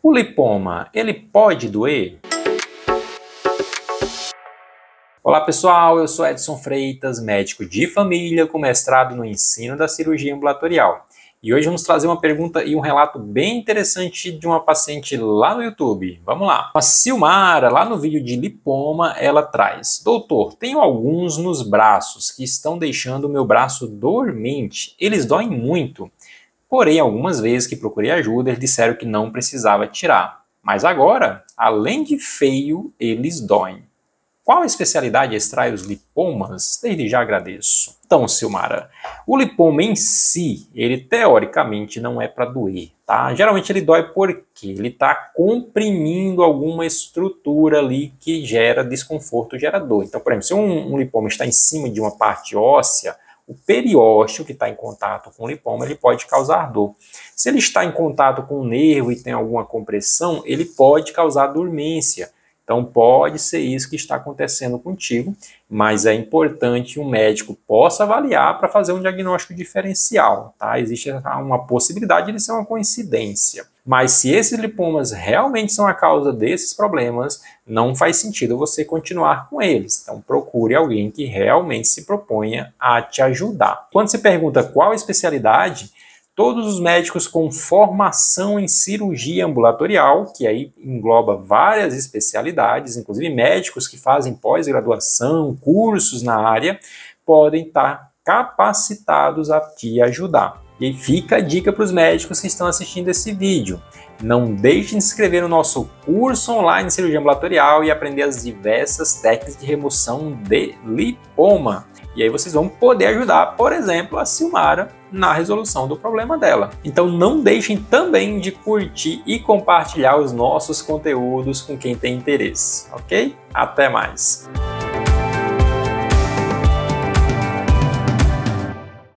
O lipoma, ele pode doer? Olá pessoal, eu sou Edson Freitas, médico de família com mestrado no ensino da cirurgia ambulatorial. E hoje vamos trazer uma pergunta e um relato bem interessante de uma paciente lá no YouTube. Vamos lá. A Silmara, lá no vídeo de lipoma, ela traz: doutor, tenho alguns nos braços que estão deixando o meu braço dormente. Eles doem muito. Porém, algumas vezes que procurei ajuda, eles disseram que não precisava tirar. Mas agora, além de feio, eles doem. Qual especialidade extrai os lipomas? Desde já agradeço. Então, Silmara, o lipoma em si, ele teoricamente não é para doer, tá? Geralmente ele dói porque ele está comprimindo alguma estrutura ali que gera desconforto, gera dor. Então, por exemplo, se um lipoma está em cima de uma parte óssea, o periósteo que está em contato com o lipoma, ele pode causar dor. Se ele está em contato com o nervo e tem alguma compressão, ele pode causar dormência. Então pode ser isso que está acontecendo contigo, mas é importante que um médico possa avaliar para fazer um diagnóstico diferencial, tá? Existe uma possibilidade de ser uma coincidência. Mas se esses lipomas realmente são a causa desses problemas, não faz sentido você continuar com eles. Então procure alguém que realmente se proponha a te ajudar. Quando se pergunta qual especialidade, todos os médicos com formação em cirurgia ambulatorial, que aí engloba várias especialidades, inclusive médicos que fazem pós-graduação, cursos na área, podem estar capacitados a te ajudar. E aí fica a dica para os médicos que estão assistindo esse vídeo. Não deixem de se inscrever no nosso curso online de cirurgia ambulatorial e aprender as diversas técnicas de remoção de lipoma. E aí vocês vão poder ajudar, por exemplo, a Silmara na resolução do problema dela. Então não deixem também de curtir e compartilhar os nossos conteúdos com quem tem interesse, ok? Até mais!